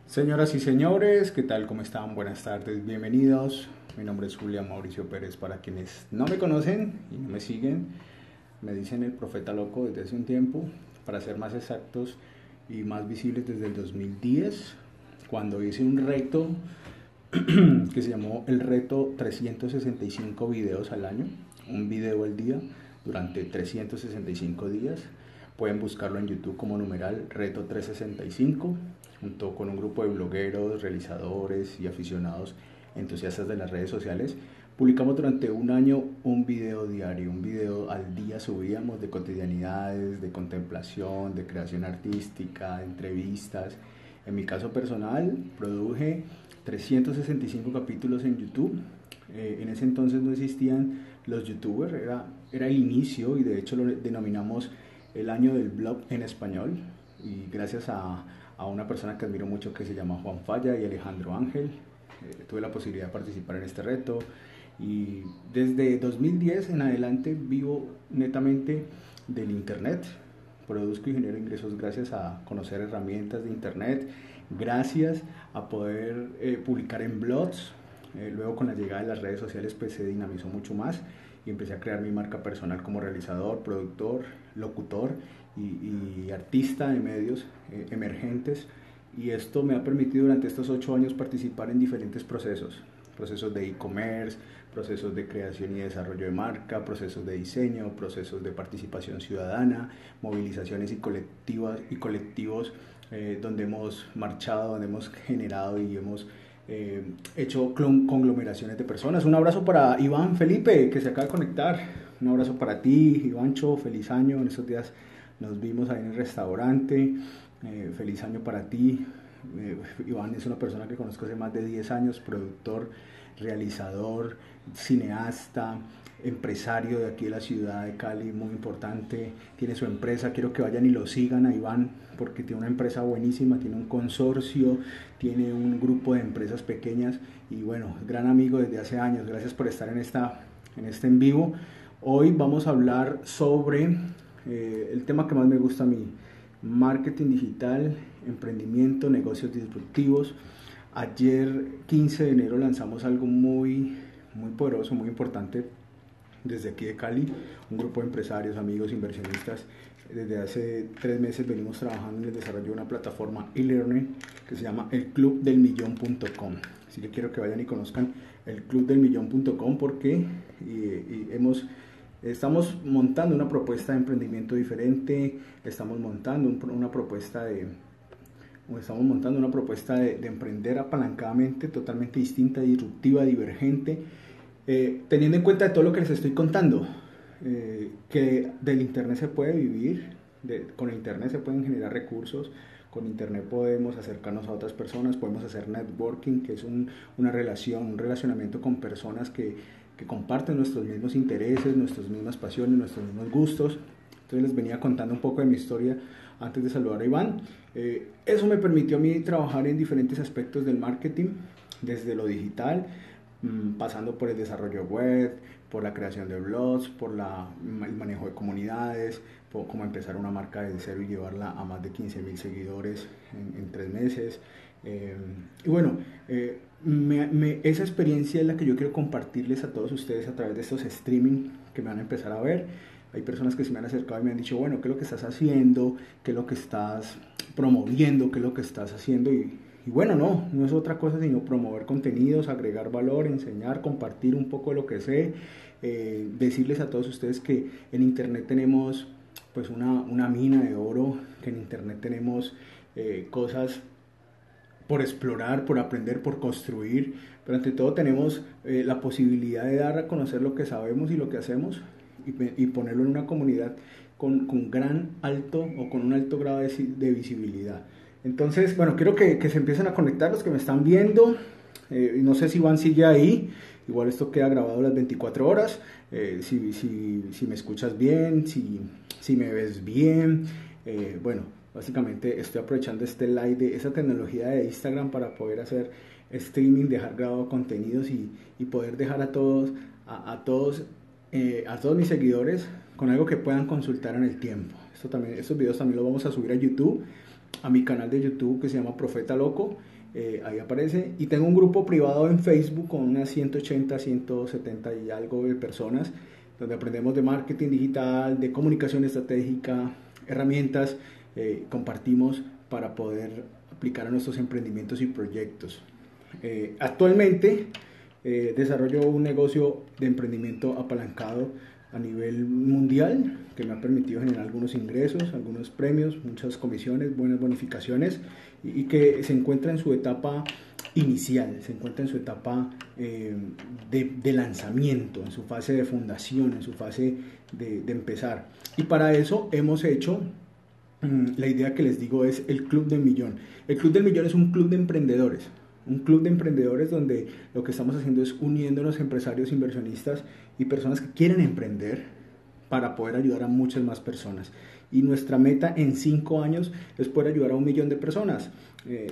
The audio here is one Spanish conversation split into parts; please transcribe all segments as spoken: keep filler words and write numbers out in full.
Señoras y señores, ¿qué tal? ¿Cómo están? Buenas tardes, bienvenidos. Mi nombre es Julián Mauricio Pérez. Para quienes no me conocen y no me siguen, me dicen el profeta loco desde hace un tiempo, para ser más exactos y más visibles desde el dos mil diez, cuando hice un reto que se llamó el reto trescientos sesenta y cinco videos al año, un video al día durante trescientos sesenta y cinco días. Pueden buscarlo en YouTube como numeral reto trescientos sesenta y cinco, junto con un grupo de blogueros, realizadores y aficionados entusiastas de las redes sociales. Publicamos durante un año un video diario, un video al día subíamos de cotidianidades, de contemplación, de creación artística, de entrevistas. En mi caso personal, produje trescientos sesenta y cinco capítulos en YouTube. Eh, en ese entonces no existían los youtubers, era, era el inicio y de hecho lo denominamos el año del blog en español. Y gracias a, a una persona que admiro mucho que se llama Juan Falla y Alejandro Ángel, eh, tuve la posibilidad de participar en este reto. Y desde dos mil diez en adelante vivo netamente del internet. Produzco y genero ingresos gracias a conocer herramientas de internet, gracias a poder eh, publicar en blogs. Eh, luego con la llegada de las redes sociales pues se dinamizó mucho más y empecé a crear mi marca personal como realizador, productor, locutor y, y artista de medios eh, emergentes. Y esto me ha permitido durante estos ocho años participar en diferentes procesos, procesos de e-commerce, procesos de creación y desarrollo de marca, procesos de diseño, procesos de participación ciudadana, movilizaciones y colectivas y colectivos eh, donde hemos marchado, donde hemos generado y hemos eh, hecho conglomeraciones de personas. Un abrazo para Iván Felipe, que se acaba de conectar. Un abrazo para ti, Ivancho, feliz año. En estos días nos vimos ahí en el restaurante. Eh, feliz año para ti. Eh, Iván es una persona que conozco hace más de diez años, productor, realizador, cineasta, empresario de aquí de la ciudad de Cali, muy importante. Tiene su empresa, quiero que vayan y lo sigan a Iván porque tiene una empresa buenísima, tiene un consorcio, tiene un grupo de empresas pequeñas y bueno, gran amigo desde hace años. Gracias por estar en, esta, en este en vivo. Hoy vamos a hablar sobre eh, el tema que más me gusta a mí: marketing digital, emprendimiento, negocios disruptivos. Ayer, quince de enero, lanzamos algo muy, muy poderoso, muy importante desde aquí de Cali. Un grupo de empresarios, amigos, inversionistas. Desde hace tres meses venimos trabajando en el desarrollo de una plataforma e-learning que se llama el club del millón punto com. Así que quiero que vayan y conozcan el club del millón punto com porque y, y hemos... Estamos montando una propuesta de emprendimiento diferente, estamos montando un, una propuesta de estamos montando una propuesta de, de emprender apalancadamente, totalmente distinta, disruptiva, divergente, eh, teniendo en cuenta todo lo que les estoy contando, eh, que del internet se puede vivir, de, con el internet se pueden generar recursos, con internet podemos acercarnos a otras personas, podemos hacer networking, que es un, una relación, un relacionamiento con personas que que comparten nuestros mismos intereses, nuestras mismas pasiones, nuestros mismos gustos. Entonces les venía contando un poco de mi historia antes de saludar a Iván. Eh, eso me permitió a mí trabajar en diferentes aspectos del marketing, desde lo digital, mmm, pasando por el desarrollo web, por la creación de blogs, por la, el manejo de comunidades, por cómo empezar una marca desde cero y llevarla a más de quince mil seguidores en, en tres meses. Eh, y bueno, eh, me, me, esa experiencia es la que yo quiero compartirles a todos ustedes a través de estos streaming que me van a empezar a ver. Hay personas que se me han acercado y me han dicho, bueno, ¿qué es lo que estás haciendo? ¿Qué es lo que estás promoviendo? ¿Qué es lo que estás haciendo? Y, y bueno, no, no es otra cosa sino promover contenidos, agregar valor, enseñar, compartir un poco de lo que sé, eh, decirles a todos ustedes que en internet tenemos pues una, una mina de oro, que en internet tenemos eh, cosas por explorar, por aprender, por construir, pero ante todo tenemos eh, la posibilidad de dar a conocer lo que sabemos y lo que hacemos y, y ponerlo en una comunidad con, con gran alto o con un alto grado de, de visibilidad. Entonces, bueno, quiero que, que se empiecen a conectar los que me están viendo. Eh, no sé si Iván sigue ahí, igual esto queda grabado las veinticuatro horas, eh, si, si, si me escuchas bien, si, si me ves bien, eh, bueno. Básicamente estoy aprovechando este live de esa tecnología de Instagram para poder hacer streaming, dejar grabado contenidos y, y poder dejar a todos, a, a todos, eh, a todos mis seguidores con algo que puedan consultar en el tiempo. Esto también, estos videos también los vamos a subir a YouTube, a mi canal de YouTube que se llama Profeta Loco. eh, ahí aparece. Y tengo un grupo privado en Facebook con unas ciento ochenta, ciento setenta y algo de personas, donde aprendemos de marketing digital, de comunicación estratégica, herramientas, eh, compartimos para poder aplicar a nuestros emprendimientos y proyectos. Eh, actualmente eh, desarrollo un negocio de emprendimiento apalancado a nivel mundial que me ha permitido generar algunos ingresos, algunos premios, muchas comisiones, buenas bonificaciones y, y que se encuentra en su etapa inicial, se encuentra en su etapa eh, de, de lanzamiento, en su fase de fundación, en su fase de, de empezar. Y para eso hemos hecho, mmm, la idea que les digo es el Club del Millón. El Club del Millón es un club de emprendedores. Un club de emprendedores donde lo que estamos haciendo es uniéndonos empresarios, inversionistas y personas que quieren emprender para poder ayudar a muchas más personas. Y nuestra meta en cinco años es poder ayudar a un millón de personas. Eh,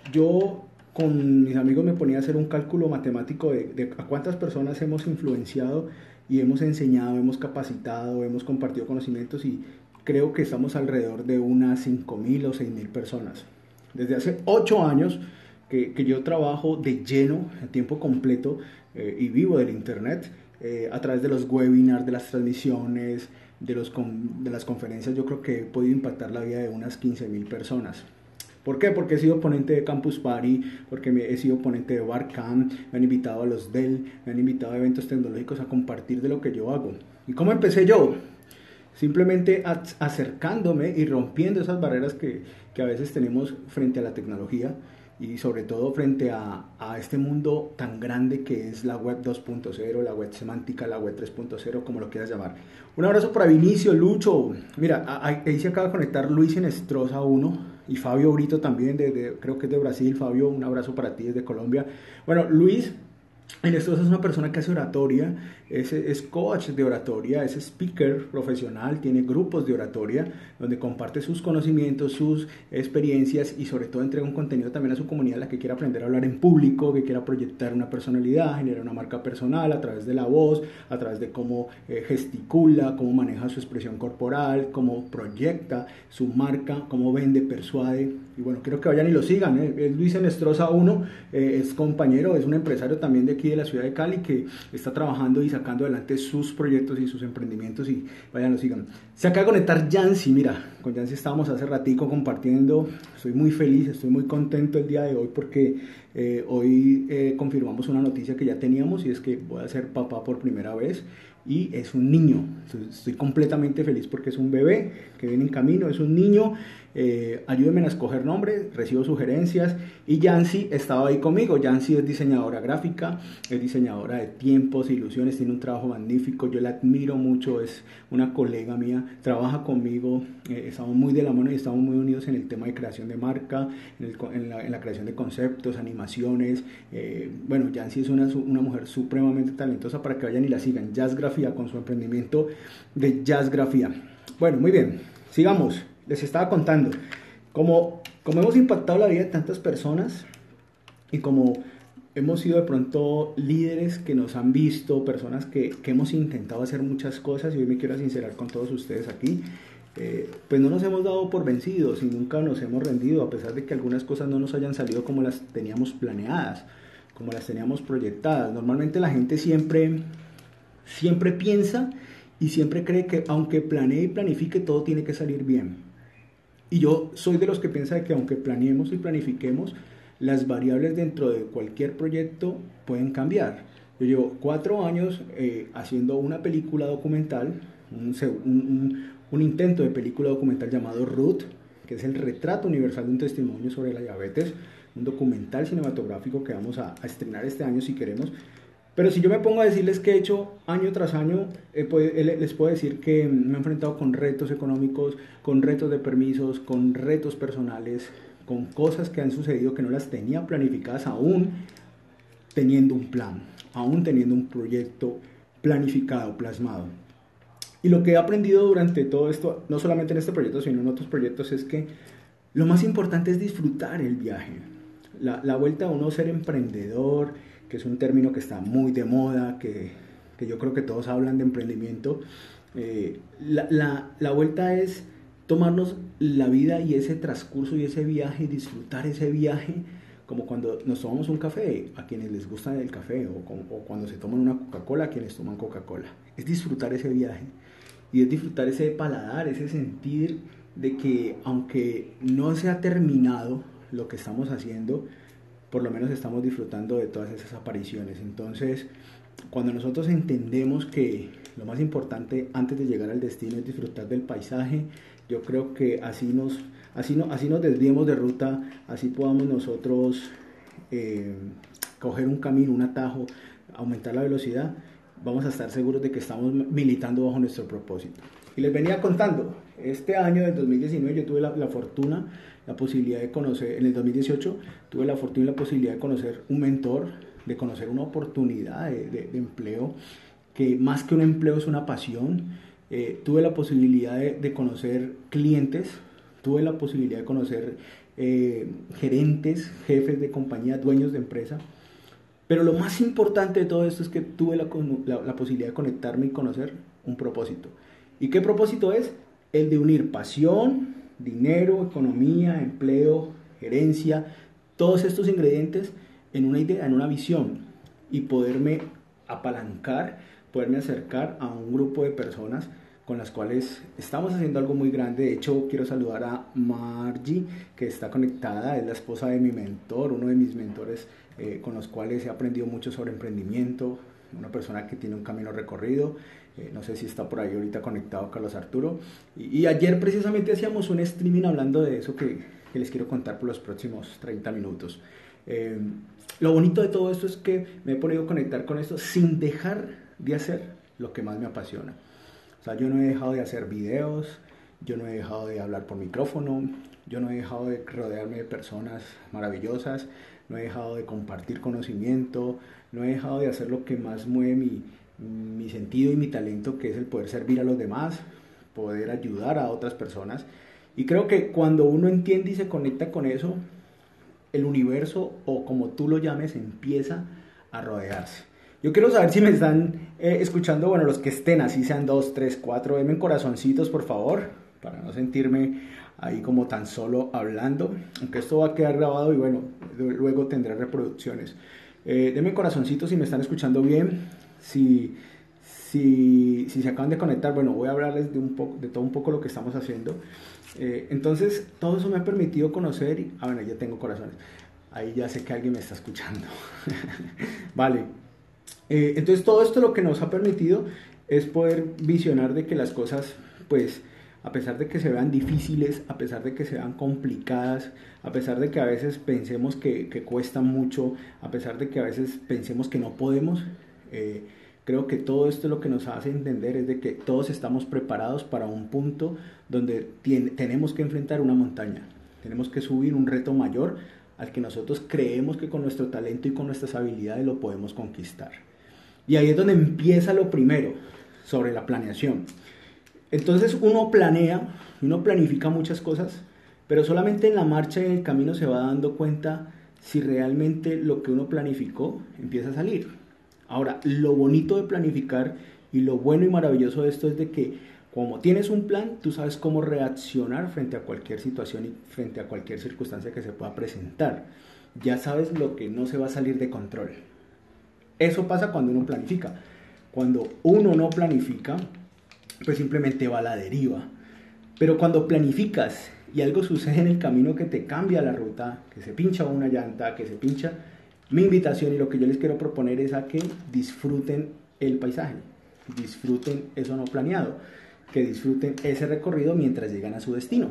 yo con mis amigos me ponía a hacer un cálculo matemático de, de a cuántas personas hemos influenciado y hemos enseñado, hemos capacitado, hemos compartido conocimientos y creo que estamos alrededor de unas cinco mil o seis mil personas. Desde hace ocho años Que, que yo trabajo de lleno, a tiempo completo eh, y vivo del internet eh, a través de los webinars, de las transmisiones, de, los con, de las conferencias. Yo creo que he podido impactar la vida de unas quince mil personas. ¿Por qué? Porque he sido ponente de Campus Party, porque me, he sido ponente de Barcamp, me han invitado a los Dell, me han invitado a eventos tecnológicos a compartir de lo que yo hago. ¿Y cómo empecé yo? Simplemente acercándome y rompiendo esas barreras que, que a veces tenemos frente a la tecnología y sobre todo frente a, a este mundo tan grande que es la web dos punto cero, la web semántica, la web tres punto cero, como lo quieras llamar. Un abrazo para Vinicio, Lucho, mira, ahí se acaba de conectar Luis Enestrosa uno y Fabio Brito también, de, de, creo que es de Brasil. Fabio, un abrazo para ti desde Colombia. Bueno, Luis Enestrosa es una persona que hace oratoria, es, es coach de oratoria, es speaker profesional, tiene grupos de oratoria donde comparte sus conocimientos, sus experiencias y sobre todo entrega un contenido también a su comunidad, la que quiera aprender a hablar en público, que quiera proyectar una personalidad, generar una marca personal a través de la voz, a través de cómo eh, gesticula, cómo maneja su expresión corporal, cómo proyecta su marca, cómo vende, persuade. Y bueno, quiero que vayan y lo sigan, ¿eh? Es Luis Enestrosa uno, eh, es compañero, es un empresario también de aquí de la ciudad de Cali que está trabajando y sacando adelante sus proyectos y sus emprendimientos y vayan, lo sigan. Se acaba de conectar Yancy, mira, con Yancy estábamos hace ratico compartiendo, estoy muy feliz, estoy muy contento el día de hoy porque eh, hoy eh, confirmamos una noticia que ya teníamos y es que voy a ser papá por primera vez y es un niño. Estoy completamente feliz porque es un bebé que viene en camino, es un niño. Eh, ayúdenme a escoger nombre, recibo sugerencias y Yancy estaba ahí conmigo. Yancy es diseñadora gráfica, es diseñadora de tiempos, ilusiones, tiene un trabajo magnífico, yo la admiro mucho, es una colega mía, trabaja conmigo, eh, estamos muy de la mano y estamos muy unidos en el tema de creación de marca, en, el, en, la, en la creación de conceptos, animaciones. Eh, bueno, Yancy es una, una mujer supremamente talentosa para que vayan y la sigan. Jazzgrafía, con su emprendimiento de Jazzgrafía. Bueno, muy bien, sigamos. Les estaba contando, como, como hemos impactado la vida de tantas personas y como hemos sido de pronto líderes que nos han visto, personas que, que hemos intentado hacer muchas cosas y hoy me quiero sincerar con todos ustedes aquí, eh, pues no nos hemos dado por vencidos y nunca nos hemos rendido a pesar de que algunas cosas no nos hayan salido como las teníamos planeadas, como las teníamos proyectadas. Normalmente la gente siempre, siempre piensa y siempre cree que aunque planee y planifique todo tiene que salir bien. Y yo soy de los que piensa que aunque planeemos y planifiquemos, las variables dentro de cualquier proyecto pueden cambiar. Yo llevo cuatro años eh, haciendo una película documental, un, un, un intento de película documental llamado Ruth, que es el retrato universal de un testimonio sobre la diabetes, un documental cinematográfico que vamos a, a estrenar este año si queremos. Pero si yo me pongo a decirles que he hecho año tras año, eh, pues, les puedo decir que me he enfrentado con retos económicos, con retos de permisos, con retos personales, con cosas que han sucedido que no las tenía planificadas aún teniendo un plan, aún teniendo un proyecto planificado, plasmado. Y lo que he aprendido durante todo esto, no solamente en este proyecto, sino en otros proyectos, es que lo más importante es disfrutar el viaje. La, la vuelta a uno ser emprendedor, que es un término que está muy de moda, que, que yo creo que todos hablan de emprendimiento. Eh, la, la, la vuelta es tomarnos la vida y ese transcurso y ese viaje, disfrutar ese viaje como cuando nos tomamos un café, a quienes les gusta el café, o, como, o cuando se toman una Coca-Cola, a quienes toman Coca-Cola. Es disfrutar ese viaje y es disfrutar ese paladar, ese sentir de que aunque no se ha terminado lo que estamos haciendo, por lo menos estamos disfrutando de todas esas apariciones. Entonces, cuando nosotros entendemos que lo más importante antes de llegar al destino es disfrutar del paisaje, yo creo que así nos, así no, así nos desviemos de ruta, así podamos nosotros eh, coger un camino, un atajo, aumentar la velocidad, vamos a estar seguros de que estamos militando bajo nuestro propósito. Y les venía contando, este año del dos mil diecinueve yo tuve la, la fortuna, la posibilidad de conocer, en el dos mil dieciocho tuve la fortuna y la posibilidad de conocer un mentor, de conocer una oportunidad de, de, de empleo, que más que un empleo es una pasión. Eh, tuve la posibilidad de, de conocer clientes, tuve la posibilidad de conocer eh, gerentes, jefes de compañía, dueños de empresa. Pero lo más importante de todo esto es que tuve la, la, la posibilidad de conectarme y conocer un propósito. ¿Y qué propósito es? El de unir pasión, dinero, economía, empleo, gerencia, todos estos ingredientes en una idea, en una visión, y poderme apalancar, poderme acercar a un grupo de personas con las cuales estamos haciendo algo muy grande. De hecho, quiero saludar a Margie, que está conectada, es la esposa de mi mentor, uno de mis mentores eh, con los cuales he aprendido mucho sobre emprendimiento, una persona que tiene un camino recorrido. Eh, no sé si está por ahí ahorita conectado Carlos Arturo. Y, y ayer precisamente hacíamos un streaming hablando de eso que, que les quiero contar por los próximos treinta minutos. Eh, lo bonito de todo esto es que me he podido conectar con esto sin dejar de hacer lo que más me apasiona. O sea, yo no he dejado de hacer videos, yo no he dejado de hablar por micrófono, yo no he dejado de rodearme de personas maravillosas, no he dejado de compartir conocimiento, no he dejado de hacer lo que más mueve mi, mi sentido y mi talento, que es el poder servir a los demás, poder ayudar a otras personas. Y creo que cuando uno entiende y se conecta con eso, el universo, o como tú lo llames, empieza a rodearse. Yo quiero saber si me están eh, escuchando, bueno, los que estén, así sean dos, tres, cuatro, denme corazoncitos, por favor, para no sentirme ahí como tan solo hablando, aunque esto va a quedar grabado y bueno, luego tendré reproducciones. Eh, denme corazoncitos si me están escuchando bien, si, si, si se acaban de conectar, bueno, voy a hablarles de, un poco, de todo un poco lo que estamos haciendo. Eh, entonces, todo eso me ha permitido conocer, y, ah, bueno, ya tengo corazones, ahí ya sé que alguien me está escuchando. Vale. Eh, entonces todo esto lo que nos ha permitido es poder visionar de que las cosas, pues a pesar de que se vean difíciles, a pesar de que se vean complicadas, a pesar de que a veces pensemos que, que cuestan mucho, a pesar de que a veces pensemos que no podemos, eh, creo que todo esto lo que nos hace entender es de que todos estamos preparados para un punto donde tiene, tenemos que enfrentar una montaña, tenemos que subir un reto mayor al que nosotros creemos que con nuestro talento y con nuestras habilidades lo podemos conquistar. Y ahí es donde empieza lo primero, sobre la planeación. Entonces uno planea, uno planifica muchas cosas, pero solamente en la marcha y en el camino se va dando cuenta si realmente lo que uno planificó empieza a salir. Ahora, lo bonito de planificar y lo bueno y maravilloso de esto es de que como tienes un plan, tú sabes cómo reaccionar frente a cualquier situación y frente a cualquier circunstancia que se pueda presentar. Ya sabes lo que no se va a salir de control. Eso pasa cuando uno planifica. Cuando uno no planifica, pues simplemente va a la deriva. Pero cuando planificas y algo sucede en el camino que te cambia la ruta, que se pincha una llanta, que se pincha, mi invitación y lo que yo les quiero proponer es a que disfruten el paisaje, disfruten eso no planeado, que disfruten ese recorrido mientras llegan a su destino.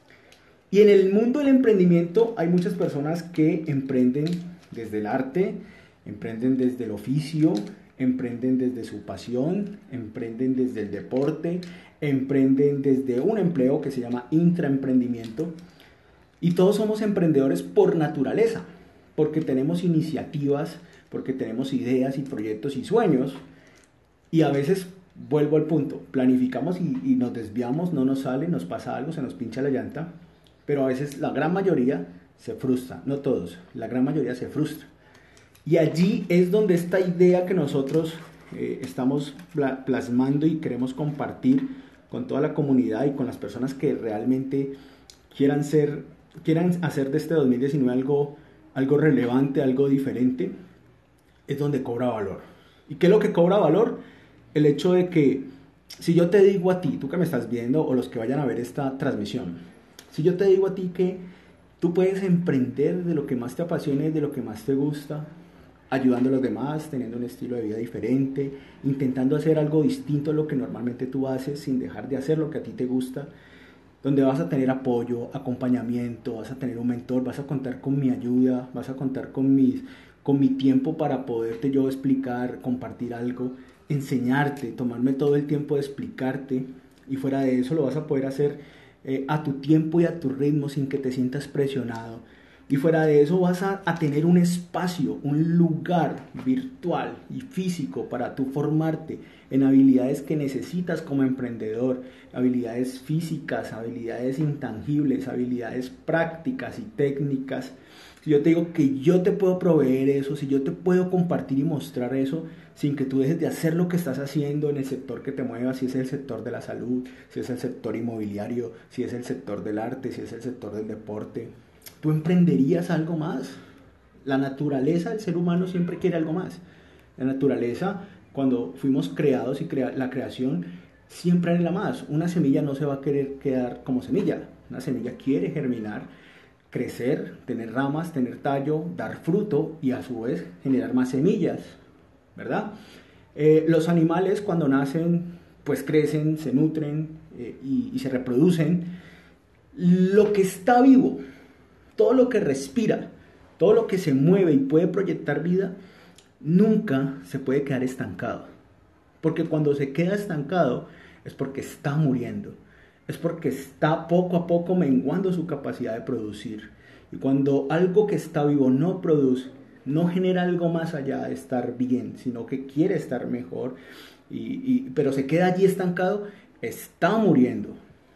Y en el mundo del emprendimiento hay muchas personas que emprenden desde el arte, emprenden desde el oficio, emprenden desde su pasión, emprenden desde el deporte, emprenden desde un empleo que se llama intraemprendimiento. Y todos somos emprendedores por naturaleza, porque tenemos iniciativas, porque tenemos ideas y proyectos y sueños. Y a veces, vuelvo al punto, planificamos y, y nos desviamos, no nos sale, nos pasa algo, se nos pincha la llanta. Pero a veces la gran mayoría se frustra, no todos, la gran mayoría se frustra. Y allí es donde esta idea que nosotros eh, estamos plasmando y queremos compartir con toda la comunidad y con las personas que realmente quieran, ser, quieran hacer de este dos mil diecinueve algo algo relevante, algo diferente, es donde cobra valor. ¿Y qué es lo que cobra valor? El hecho de que si yo te digo a ti, tú que me estás viendo o los que vayan a ver esta transmisión, si yo te digo a ti que tú puedes emprender de lo que más te apasione, de lo que más te gusta, ayudando a los demás, teniendo un estilo de vida diferente, intentando hacer algo distinto a lo que normalmente tú haces sin dejar de hacer lo que a ti te gusta, donde vas a tener apoyo, acompañamiento, vas a tener un mentor, vas a contar con mi ayuda, vas a contar con, mis, con mi tiempo para poderte yo explicar, compartir algo, enseñarte, tomarme todo el tiempo de explicarte, y fuera de eso lo vas a poder hacer eh, a tu tiempo y a tu ritmo sin que te sientas presionado. Y fuera de eso vas a, a tener un espacio, un lugar virtual y físico para tú formarte en habilidades que necesitas como emprendedor, habilidades físicas, habilidades intangibles, habilidades prácticas y técnicas. Si yo te digo que yo te puedo proveer eso, si yo te puedo compartir y mostrar eso, sin que tú dejes de hacer lo que estás haciendo en el sector que te mueva, si es el sector de la salud, si es el sector inmobiliario, si es el sector del arte, si es el sector del deporte, ¿tú emprenderías algo más? La naturaleza del ser humano siempre quiere algo más. La naturaleza, cuando fuimos creados y crea- la creación, siempre anhela más. Una semilla no se va a querer quedar como semilla. Una semilla quiere germinar, crecer, tener ramas, tener tallo, dar fruto y a su vez generar más semillas, ¿verdad? Eh, los animales cuando nacen, pues crecen, se nutren eh, y, y se reproducen. Lo que está vivo, todo lo que respira, todo lo que se mueve y puede proyectar vida, nunca se puede quedar estancado. Porque cuando se queda estancado es porque está muriendo, es porque está poco a poco menguando su capacidad de producir. Y cuando algo que está vivo no produce, no genera algo más allá de estar bien, sino que quiere estar mejor, y, y, pero se queda allí estancado, está muriendo.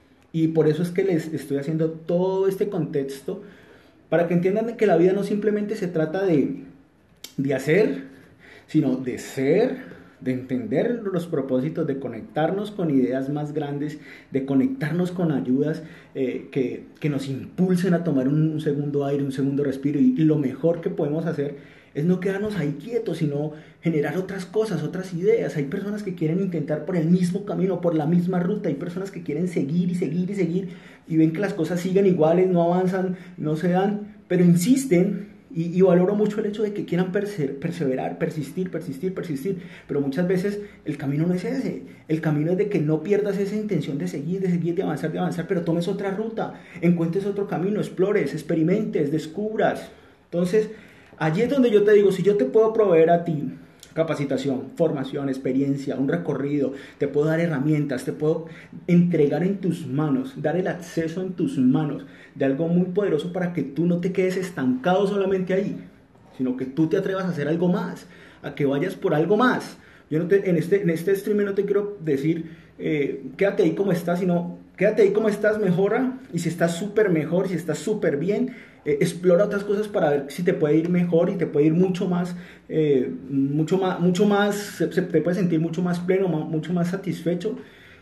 Y por eso es que les estoy haciendo todo este contexto, para que entiendan que la vida no simplemente se trata de, de hacer, sino de ser, de entender los propósitos, de conectarnos con ideas más grandes, de conectarnos con ayudas eh, que, que nos impulsen a tomar un, un segundo aire, un segundo respiro. Y, y lo mejor que podemos hacer es no quedarnos ahí quietos, sino generar otras cosas, otras ideas. Hay personas que quieren intentar por el mismo camino, por la misma ruta. Hay personas que quieren seguir y seguir y seguir y ven que las cosas siguen iguales, no avanzan, no se dan, pero insisten. Y, y valoro mucho el hecho de que quieran perse- perseverar, persistir, persistir, persistir. Pero muchas veces el camino no es ese. El camino es de que no pierdas esa intención de seguir, de seguir, de avanzar, de avanzar, pero tomes otra ruta, encuentres otro camino, explores, experimentes, descubras. Entonces, allí es donde yo te digo, si yo te puedo proveer a ti capacitación, formación, experiencia, un recorrido, te puedo dar herramientas, te puedo entregar en tus manos, dar el acceso en tus manos de algo muy poderoso para que tú no te quedes estancado solamente ahí, sino que tú te atrevas a hacer algo más, a que vayas por algo más. Yo no te, en, este, en este stream no te quiero decir, eh, quédate ahí como estás, sino quédate ahí como estás, mejora, y si estás súper mejor, si estás súper bien, eh, explora otras cosas para ver si te puede ir mejor y te puede ir mucho más, eh, mucho más, mucho más, se, se te puede sentir mucho más pleno, ma, mucho más satisfecho,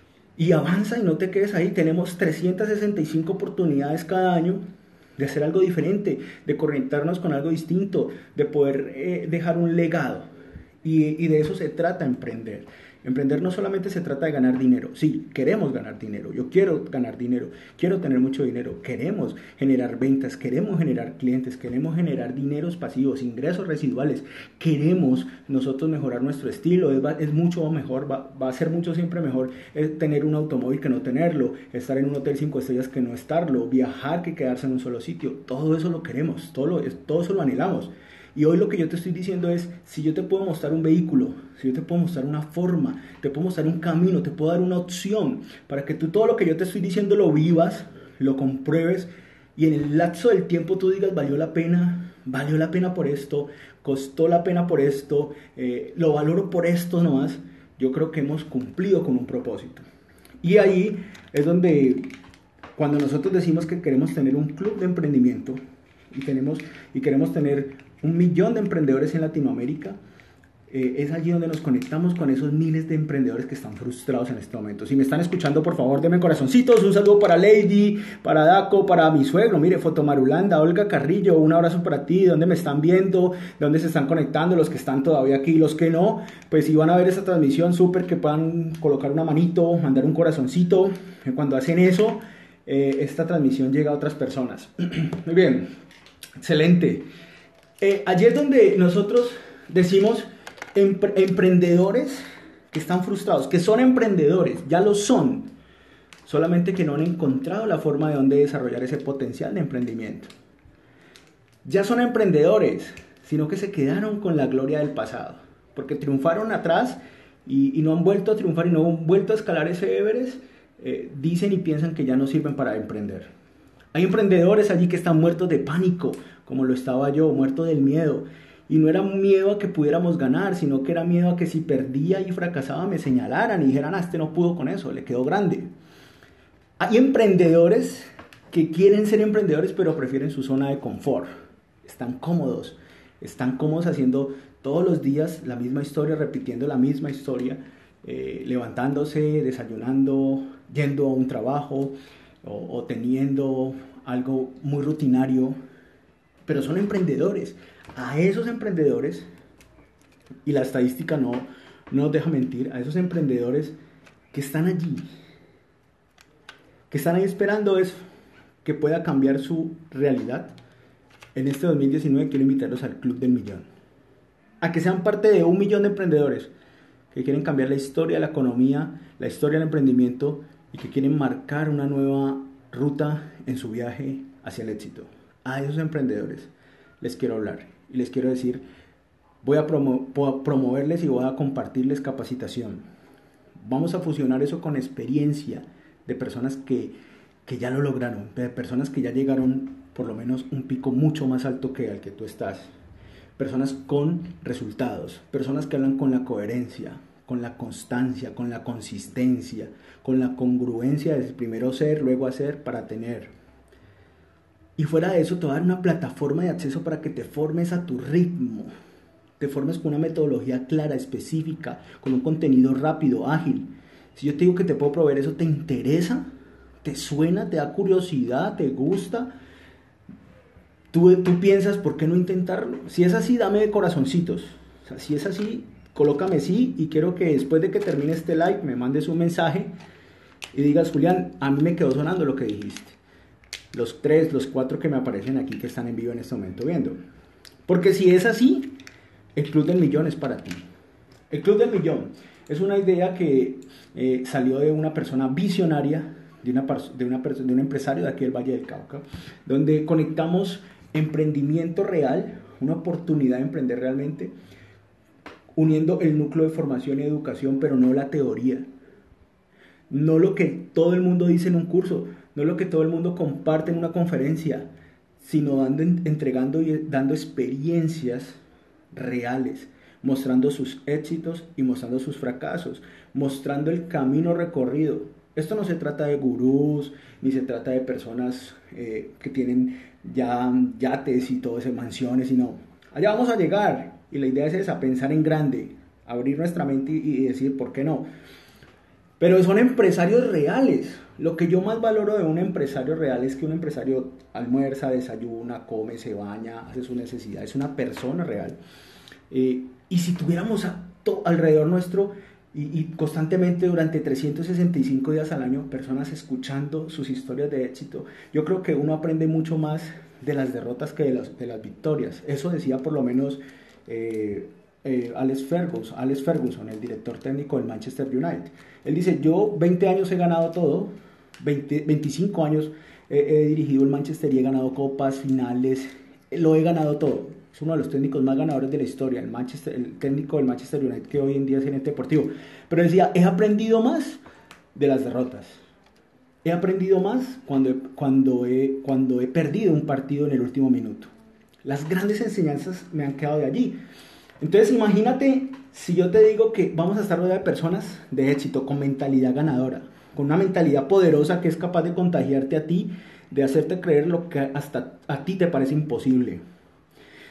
y avanza y no te quedes ahí. Tenemos trescientas sesenta y cinco oportunidades cada año de hacer algo diferente, de conectarnos con algo distinto, de poder eh, dejar un legado, y, y de eso se trata emprender. Emprender no solamente se trata de ganar dinero. Sí, queremos ganar dinero. Yo quiero ganar dinero. Quiero tener mucho dinero. Queremos generar ventas. Queremos generar clientes. Queremos generar dineros pasivos, ingresos residuales. Queremos nosotros mejorar nuestro estilo. Es, es mucho mejor, va, va a ser mucho siempre mejor tener un automóvil que no tenerlo. Estar en un hotel cinco estrellas que no estarlo. Viajar que quedarse en un solo sitio. Todo eso lo queremos. Todo, lo, todo eso lo anhelamos. Y hoy lo que yo te estoy diciendo es, si yo te puedo mostrar un vehículo, si yo te puedo mostrar una forma, te puedo mostrar un camino, te puedo dar una opción para que tú todo lo que yo te estoy diciendo lo vivas, lo compruebes y en el lapso del tiempo tú digas, valió la pena, valió la pena por esto, costó la pena por esto, eh, lo valoro por esto nomás. Yo creo que hemos cumplido con un propósito. Y ahí es donde, cuando nosotros decimos que queremos tener un club de emprendimiento y, tenemos, y queremos tener un millón de emprendedores en Latinoamérica, eh, es allí donde nos conectamos con esos miles de emprendedores que están frustrados en este momento. Si me están escuchando, por favor, denme corazoncitos. Un saludo para Lady, para Daco, para mi suegro. Mire, Fotomarulanda, Olga Carrillo, un abrazo para ti. ¿Dónde me están viendo? ¿Dónde se están conectando? Los que están todavía aquí, los que no, pues si van a ver esta transmisión, súper que puedan colocar una manito, mandar un corazoncito. Cuando hacen eso, eh, esta transmisión llega a otras personas. Muy bien, excelente. Eh, ayer donde nosotros decimos empre- emprendedores que están frustrados, que son emprendedores, ya lo son, solamente que no han encontrado la forma de dónde desarrollar ese potencial de emprendimiento. Ya son emprendedores, sino que se quedaron con la gloria del pasado, porque triunfaron atrás y, y no han vuelto a triunfar y no han vuelto a escalar ese Everest. Eh, dicen y piensan que ya no sirven para emprender. Hay emprendedores allí que están muertos de pánico, como lo estaba yo, muerto del miedo. Y no era miedo a que pudiéramos ganar, sino que era miedo a que si perdía y fracasaba me señalaran y dijeran, ah, este no pudo con eso, le quedó grande. Hay emprendedores que quieren ser emprendedores pero prefieren su zona de confort. Están cómodos, están cómodos haciendo todos los días la misma historia, repitiendo la misma historia, eh, levantándose, desayunando, yendo a un trabajo o, o teniendo algo muy rutinario, pero son emprendedores. A esos emprendedores, y la estadística no, no nos deja mentir, a esos emprendedores que están allí, que están ahí esperando eso, que pueda cambiar su realidad, en este dos mil diecinueve quiero invitarlos al Club del Millón, a que sean parte de un millón de emprendedores que quieren cambiar la historia de la economía, la historia del emprendimiento y que quieren marcar una nueva ruta en su viaje hacia el éxito. A esos emprendedores les quiero hablar y les quiero decir, voy a promo- promoverles y voy a compartirles capacitación. Vamos a fusionar eso con experiencia de personas que, que ya lo lograron, de personas que ya llegaron por lo menos un pico mucho más alto que el que tú estás. Personas con resultados, personas que hablan con la coherencia, con la constancia, con la consistencia, con la congruencia de primero ser, luego hacer para tener. Y fuera de eso te va a dar una plataforma de acceso para que te formes a tu ritmo, te formes con una metodología clara, específica, con un contenido rápido, ágil. Si yo te digo que te puedo proveer eso, ¿te interesa? ¿Te suena? ¿Te da curiosidad? ¿Te gusta? Tú, tú piensas, ¿por qué no intentarlo? Si es así, dame corazoncitos. O sea, si es así, colócame sí y quiero que después de que termine este live me mandes un mensaje y digas, Julián, a mí me quedó sonando lo que dijiste. Los tres, los cuatro que me aparecen aquí que están en vivo en este momento viendo. Porque si es así, el Club del Millón es para ti. El Club del Millón es una idea que eh, salió de una persona visionaria, de, una, de, una, de un empresario de aquí del Valle del Cauca, donde conectamos emprendimiento real, una oportunidad de emprender realmente, uniendo el núcleo de formación y educación, pero no la teoría. No lo que todo el mundo dice en un curso, no lo que todo el mundo comparte en una conferencia, sino dando, entregando y dando experiencias reales, mostrando sus éxitos y mostrando sus fracasos, mostrando el camino recorrido. Esto no se trata de gurús, ni se trata de personas eh, que tienen ya yates y todo eso, mansiones, sino allá vamos a llegar. Y la idea es esa, pensar en grande, abrir nuestra mente y, y decir, ¿por qué no? Pero son empresarios reales. Lo que yo más valoro de un empresario real es que un empresario almuerza, desayuna, come, se baña, hace sus necesidades. Es una persona real. Eh, y si tuviéramos a to- alrededor nuestro y, y constantemente durante trescientos sesenta y cinco días al año personas escuchando sus historias de éxito, yo creo que uno aprende mucho más de las derrotas que de las, de las victorias. Eso decía por lo menos eh, eh, Alex Ferguson, Alex Ferguson, el director técnico del Manchester United. Él dice, yo veinte años he ganado todo, veinte, veinticinco años he, he dirigido el Manchester y he ganado copas, finales, lo he ganado todo. Es uno de los técnicos más ganadores de la historia, el, Manchester, el técnico del Manchester United que hoy en día es gerente deportivo. Pero decía, he aprendido más de las derrotas. He aprendido más cuando, cuando, he, cuando he perdido un partido en el último minuto. Las grandes enseñanzas me han quedado de allí. Entonces imagínate si yo te digo que vamos a estar rodeados de personas de éxito, con mentalidad ganadora, con una mentalidad poderosa que es capaz de contagiarte a ti, de hacerte creer lo que hasta a ti te parece imposible.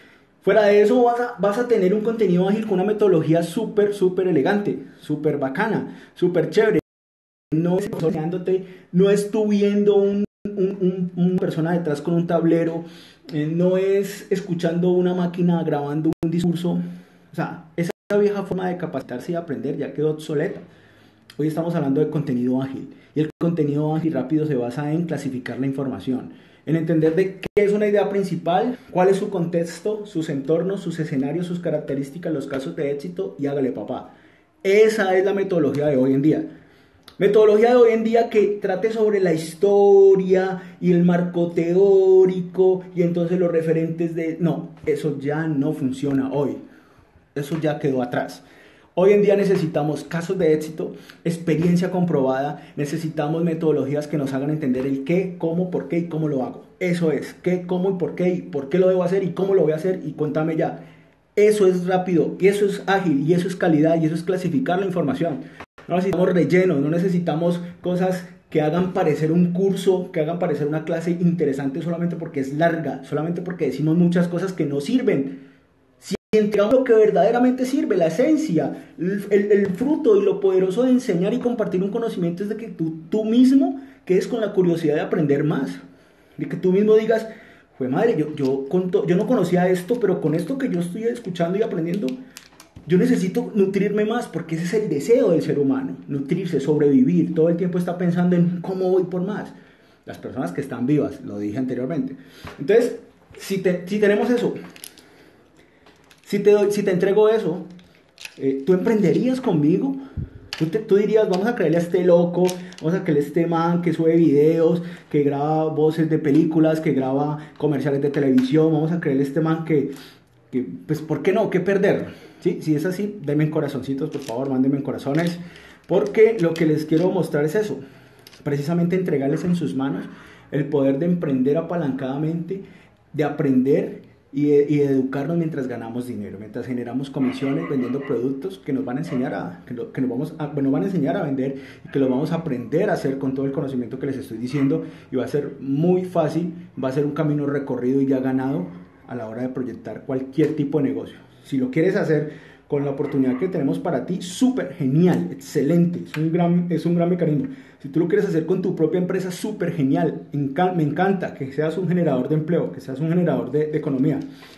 Fuera de eso vas a, vas a tener un contenido ágil con una metodología súper, súper elegante, súper bacana, súper chévere. No es no es tú viendo un, un, un, una persona detrás con un tablero, eh, no es escuchando una máquina grabando un discurso. O sea, esa vieja forma de capacitarse y aprender ya quedó obsoleta. Hoy estamos hablando de contenido ágil, y el contenido ágil rápido se basa en clasificar la información, en entender de qué es una idea principal, cuál es su contexto, sus entornos, sus escenarios, sus características, los casos de éxito, y hágale papá. Esa es la metodología de hoy en día. Metodología de hoy en día que trate sobre la historia y el marco teórico y entonces los referentes de... No, eso ya no funciona hoy. Eso ya quedó atrás. Hoy en día necesitamos casos de éxito, experiencia comprobada, necesitamos metodologías que nos hagan entender el qué, cómo, por qué y cómo lo hago. Eso es, qué, cómo y por qué y por qué lo debo hacer y cómo lo voy a hacer y cuéntame ya. Eso es rápido y eso es ágil y eso es calidad y eso es clasificar la información. No necesitamos relleno, no necesitamos cosas que hagan parecer un curso, que hagan parecer una clase interesante solamente porque es larga, solamente porque decimos muchas cosas que no sirven. Si entregamos lo que verdaderamente sirve, la esencia, el, el, el fruto y lo poderoso de enseñar y compartir un conocimiento es de que tú, tú mismo quedes con la curiosidad de aprender más. De que tú mismo digas, pues madre, yo, yo, yo no conocía esto, pero con esto que yo estoy escuchando y aprendiendo, yo necesito nutrirme más, porque ese es el deseo del ser humano, nutrirse, sobrevivir, todo el tiempo está pensando en cómo voy por más. Las personas que están vivas, lo dije anteriormente. Entonces, si, te, si tenemos eso, si te, doy, si te entrego eso, eh, ¿tú emprenderías conmigo? ¿Tú, te, tú dirías, vamos a creerle a este loco, vamos a creerle a este man que sube videos, que graba voces de películas, que graba comerciales de televisión, vamos a creerle a este man que, que pues, ¿por qué no? ¿Qué perder? ¿Sí? Si es así, denme en corazoncitos, por favor, mándenme en corazones, porque lo que les quiero mostrar es eso, precisamente entregarles en sus manos el poder de emprender apalancadamente, de aprender y de, y de educarnos mientras ganamos dinero, mientras generamos comisiones vendiendo productos que nos van a enseñar a, que, lo, que nos vamos a, bueno, van a enseñar a vender y que lo vamos a aprender a hacer con todo el conocimiento que les estoy diciendo, y va a ser muy fácil, va a ser un camino recorrido y ya ganado a la hora de proyectar cualquier tipo de negocio. Si lo quieres hacer con la oportunidad que tenemos para ti, súper genial, excelente, es un, gran, es un gran mecanismo. Si tú lo quieres hacer con tu propia empresa, súper genial, me encanta que seas un generador de empleo, que seas un generador de, de economía.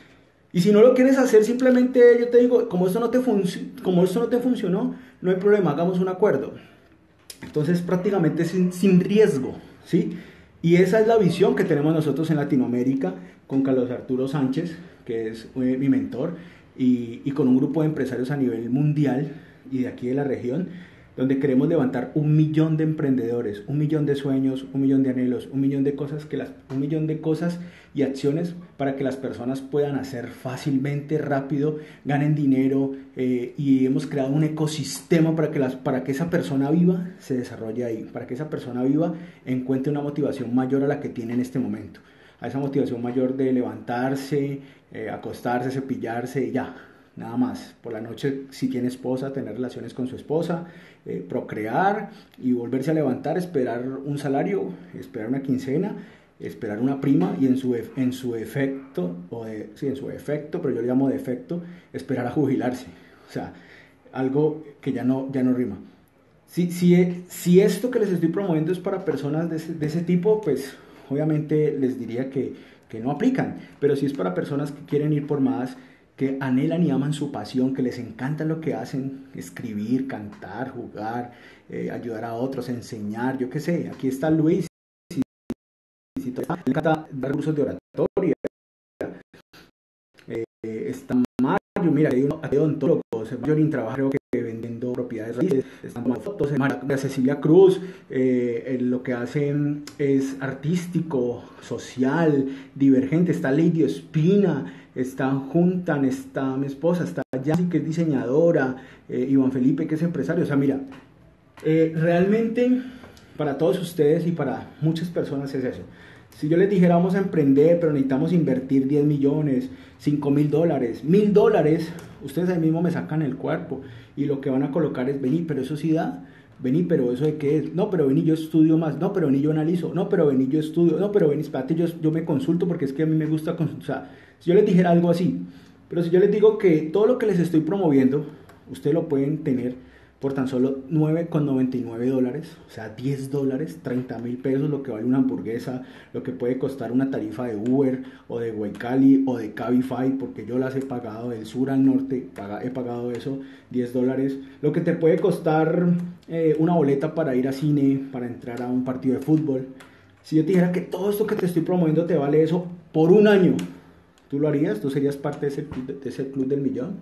Y si no lo quieres hacer, simplemente yo te digo, como esto no te, como esto no te funcionó, no hay problema, hagamos un acuerdo. Entonces prácticamente sin, sin riesgo, ¿sí? Y esa es la visión que tenemos nosotros en Latinoamérica con Carlos Arturo Sánchez, que es eh, mi mentor, y, y con un grupo de empresarios a nivel mundial y de aquí de la región, donde queremos levantar un millón de emprendedores, un millón de sueños, un millón de anhelos, un millón de cosas, que las, un millón de cosas y acciones para que las personas puedan hacer fácilmente, rápido, ganen dinero, eh, y hemos creado un ecosistema para que, las, para que esa persona viva se desarrolle ahí, para que esa persona viva encuentre una motivación mayor a la que tiene en este momento, a esa motivación mayor de levantarse, eh, acostarse, cepillarse y ya. Nada más, por la noche si tiene esposa, tener relaciones con su esposa, eh, procrear y volverse a levantar, esperar un salario, esperar una quincena, esperar una prima y en su, en su efecto, o de, sí, en su efecto, pero yo le llamo defecto, esperar a jubilarse. O sea, algo que ya no, ya no rima. Si, si, si esto que les estoy promoviendo es para personas de ese, de ese tipo, pues obviamente les diría que, que no aplican, pero si es para personas que quieren ir por más, que anhelan y aman su pasión, que les encanta lo que hacen, escribir, cantar, jugar, eh, ayudar a otros, enseñar, yo qué sé, aquí está Luis, y, y, y, le encanta dar cursos de oratoria, eh, está Mario, mira, hay un odontólogo, Mario trabaja creo que vendiendo propiedades raíces, están tomando fotos, María Cecilia Cruz, eh, lo que hacen es artístico, social, divergente, está Lady Espina, está Juntan, está mi esposa, está Yancy, que es diseñadora, eh, Iván Felipe, que es empresario. O sea, mira, eh, realmente para todos ustedes y para muchas personas es eso. Si yo les dijera vamos a emprender, pero necesitamos invertir diez millones, cinco mil dólares, mil dólares, ustedes ahí mismo me sacan el cuerpo y lo que van a colocar es vení, pero eso sí da, vení, pero eso de qué es, no, pero vení, yo estudio más, no, pero vení, yo analizo, no, pero vení, yo estudio, no, pero vení, espérate, yo, yo me consulto porque es que a mí me gusta consultar. O sea, si yo les dijera algo así, Pero si yo les digo que todo lo que les estoy promoviendo, ustedes lo pueden tener por tan solo nueve con noventa y nueve dólares, o sea, diez dólares, treinta mil pesos, lo que vale una hamburguesa, lo que puede costar una tarifa de Uber o de Waikali o de Cabify, porque yo las he pagado del sur al norte, paga, he pagado eso, diez dólares, lo que te puede costar eh, una boleta para ir a cine, para entrar a un partido de fútbol. Si yo te dijera que todo esto que te estoy promoviendo te vale eso por un año, ¿tú lo harías? ¿Tú serías parte de ese, de ese club del millón?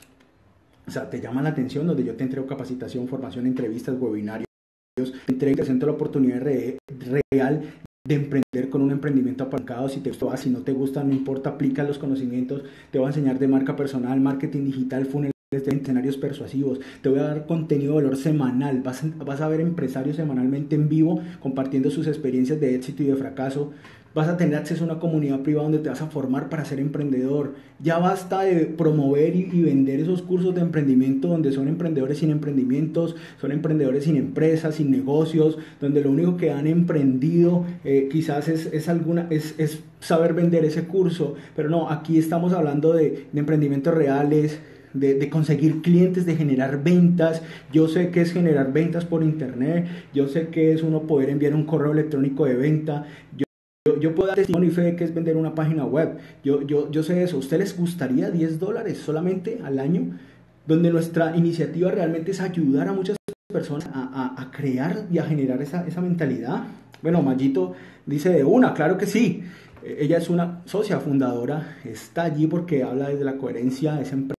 O sea, te llama la atención, donde yo te entrego capacitación, formación, entrevistas, webinarios, entrego y te presento la oportunidad re, real de emprender con un emprendimiento apalancado. Si te gusta, si no te gusta, no importa, aplica los conocimientos. Te voy a enseñar de marca personal, marketing digital, funnels, de escenarios persuasivos. Te voy a dar contenido de valor semanal. Vas, vas a ver empresarios semanalmente en vivo compartiendo sus experiencias de éxito y de fracaso. Vas a tener acceso a una comunidad privada donde te vas a formar para ser emprendedor. Ya basta de promover y, y vender esos cursos de emprendimiento donde son emprendedores sin emprendimientos, son emprendedores sin empresas, sin negocios, donde lo único que han emprendido eh, quizás es, es, alguna, es, es saber vender ese curso. Pero no, aquí estamos hablando de, de emprendimientos reales, De, de conseguir clientes, de generar ventas. Yo sé que es generar ventas por internet, yo sé que es uno poder enviar un correo electrónico de venta, yo, yo, yo puedo dar testimonio y fe de que es vender una página web, yo, yo, yo sé eso. ¿A usted les gustaría diez dólares solamente al año? Donde nuestra iniciativa realmente es ayudar a muchas personas a, a, a crear y a generar esa, esa mentalidad. Bueno, Mayito dice de una, claro que sí. Ella es una socia fundadora, está allí porque habla desde la coherencia, es empresa.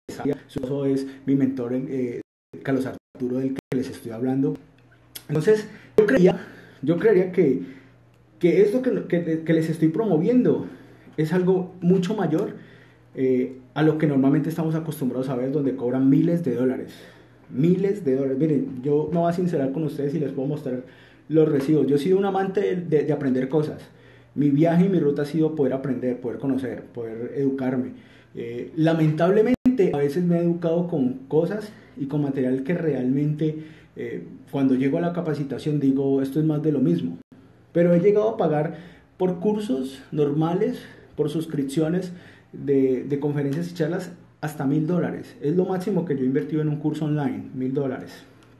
Su esposo es mi mentor, eh, Carlos Arturo, del que les estoy hablando. Entonces, yo creía, yo creería que, que esto que, que, que les estoy promoviendo es algo mucho mayor eh, a lo que normalmente estamos acostumbrados a ver, donde cobran miles de dólares. Miles de dólares. Miren, yo me voy a sincerar con ustedes y les puedo mostrar los recibos. Yo he sido un amante de, de, de aprender cosas. Mi viaje y mi ruta ha sido poder aprender, poder conocer, poder educarme. Eh, lamentablemente a veces me he educado con cosas y con material que realmente eh, cuando llego a la capacitación digo esto es más de lo mismo, pero he llegado a pagar por cursos normales, por suscripciones de, de conferencias y charlas hasta mil dólares. Es lo máximo que yo he invertido en un curso online, mil dólares,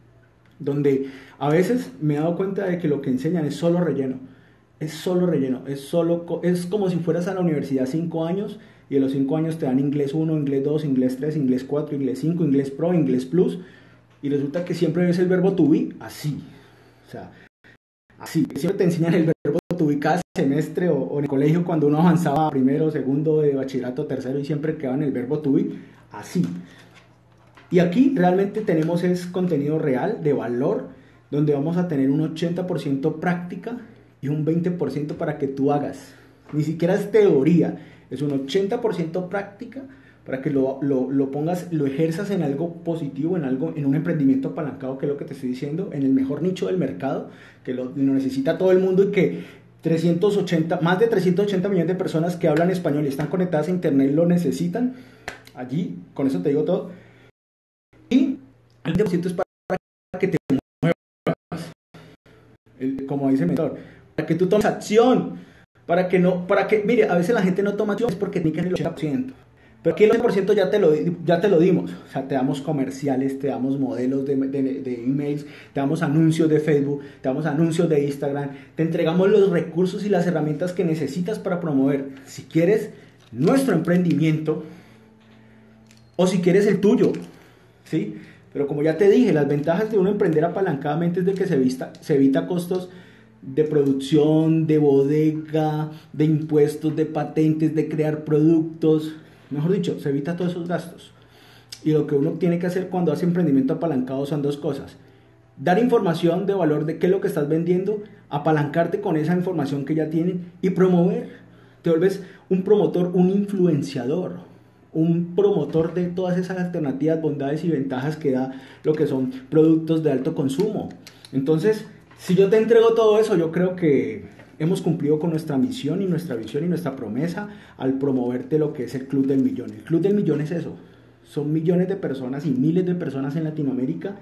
donde a veces me he dado cuenta de que lo que enseñan es solo relleno. Es solo relleno, es, solo, es como si fueras a la universidad cinco años y en los cinco años te dan inglés uno, inglés dos, inglés tres, inglés cuatro, inglés cinco, inglés pro, inglés plus, y resulta que siempre ves el verbo to be así, o sea, así, siempre te enseñan el verbo to be cada semestre o, o en el colegio cuando uno avanzaba primero, segundo de bachillerato, tercero, y siempre quedaba en el verbo to be así. Y aquí realmente tenemos es contenido real, de valor, donde vamos a tener un ochenta por ciento práctica y un veinte por ciento para que tú hagas. Ni siquiera es teoría, es un ochenta por ciento práctica para que lo, lo, lo pongas, lo ejerzas en algo positivo, en algo, en un emprendimiento apalancado, que es lo que te estoy diciendo, en el mejor nicho del mercado, que lo, lo necesita todo el mundo y que trescientos ochenta, más de trescientos ochenta millones de personas que hablan español y están conectadas a internet lo necesitan. Allí, con eso te digo todo. Y el veinte por ciento es para que te muevas, el, como dice el mentor, para que tú tomes acción, para que no, para que, mire, a veces la gente no toma acción es porque tiene que el ochenta por ciento, pero aquí el ochenta por ciento ya te lo, ya te lo dimos, o sea, te damos comerciales, te damos modelos de, de, de emails, te damos anuncios de Facebook, te damos anuncios de Instagram, te entregamos los recursos y las herramientas que necesitas para promover, si quieres, nuestro emprendimiento, o si quieres el tuyo, ¿sí? Pero como ya te dije, las ventajas de uno emprender apalancadamente es de que se, vista, se evita costos de producción, de bodega, de impuestos, de patentes, de crear productos, mejor dicho, se evita todos esos gastos. Y lo que uno tiene que hacer cuando hace emprendimiento apalancado son dos cosas: dar información de valor de qué es lo que estás vendiendo, apalancarte con esa información que ya tienen y promover. Te vuelves un promotor, un influenciador, un promotor de todas esas alternativas, bondades y ventajas que da lo que son productos de alto consumo. Entonces, si yo te entrego todo eso, yo creo que hemos cumplido con nuestra misión y nuestra visión y nuestra promesa al promoverte lo que es el Club del Millón. El Club del Millón es eso, son millones de personas y miles de personas en Latinoamérica